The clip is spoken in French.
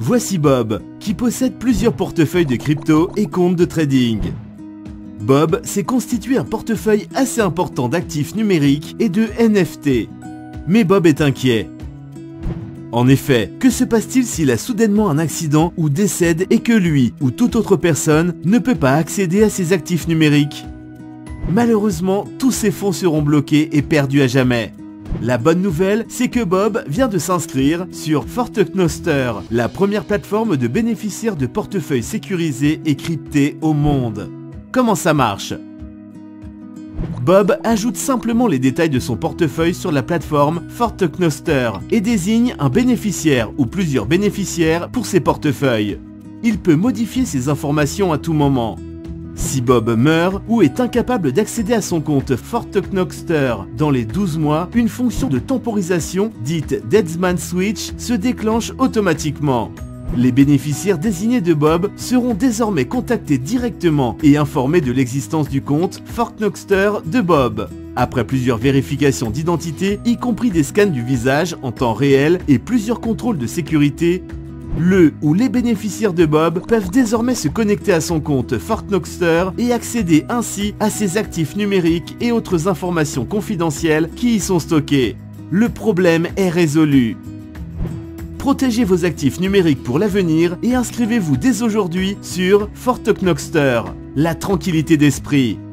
Voici Bob, qui possède plusieurs portefeuilles de crypto et comptes de trading. Bob s'est constitué un portefeuille assez important d'actifs numériques et de NFT. Mais Bob est inquiet. En effet, que se passe-t-il s'il a soudainement un accident ou décède et que lui ou toute autre personne ne peut pas accéder à ses actifs numériques? Malheureusement, tous ses fonds seront bloqués et perdus à jamais. La bonne nouvelle, c'est que Bob vient de s'inscrire sur Fortnoxter, la première plateforme de bénéficiaires de portefeuilles sécurisés et cryptés au monde. Comment ça marche? Bob ajoute simplement les détails de son portefeuille sur la plateforme Fortnoxter et désigne un bénéficiaire ou plusieurs bénéficiaires pour ses portefeuilles. Il peut modifier ces informations à tout moment. Si Bob meurt ou est incapable d'accéder à son compte Fortnoxter dans les 12 mois, une fonction de temporisation, dite Deadman Switch, se déclenche automatiquement. Les bénéficiaires désignés de Bob seront désormais contactés directement et informés de l'existence du compte Fortnoxter de Bob. Après plusieurs vérifications d'identité, y compris des scans du visage en temps réel et plusieurs contrôles de sécurité, le ou les bénéficiaires de Bob peuvent désormais se connecter à son compte Fortnoxter et accéder ainsi à ses actifs numériques et autres informations confidentielles qui y sont stockées. Le problème est résolu. Protégez vos actifs numériques pour l'avenir et inscrivez-vous dès aujourd'hui sur Fortnoxter. La tranquillité d'esprit.